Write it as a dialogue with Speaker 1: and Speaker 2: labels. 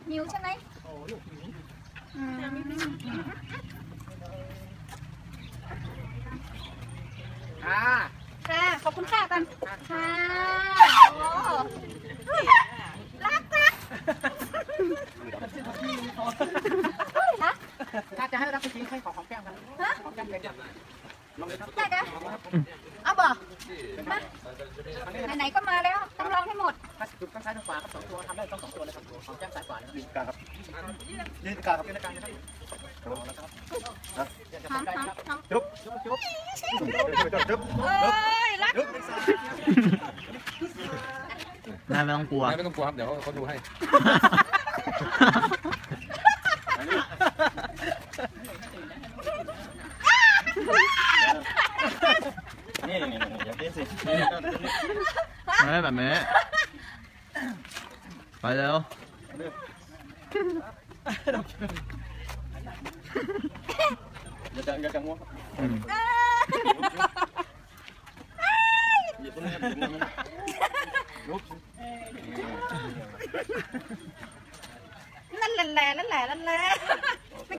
Speaker 1: หิวใช่ไหมค่ะขอบคุณค่ะกันค่ะรัก
Speaker 2: ถ้าจะให้รับจริงให้ของแก้มกันของแก้มเลย
Speaker 1: ได้จ้ะเอาบ่ไหนๆก็มาแล้วต้องลองให้หมด
Speaker 2: ถ้าจุดข้างซ้ายข้างขวาครับ2 ตัวทำได้ต้อง2 ตัวเลยครับของแก้มซ้ายขวานะครับยืนกลางครับยืนกลางครับยืนกลางนะครับจุ๊บจุ๊บจุ๊บจุ๊บ
Speaker 1: รัก
Speaker 3: นายไม่ต้องกลัว
Speaker 4: ไม่ต้องกลัวครับเดี๋ยวเขาดูให้
Speaker 3: นี่อย่าเต้นสิไม่แบบนี้ไปแล้ว
Speaker 4: อย่าจังมั่ว
Speaker 1: นั่นแหละนั่นแหละนั่นแหละ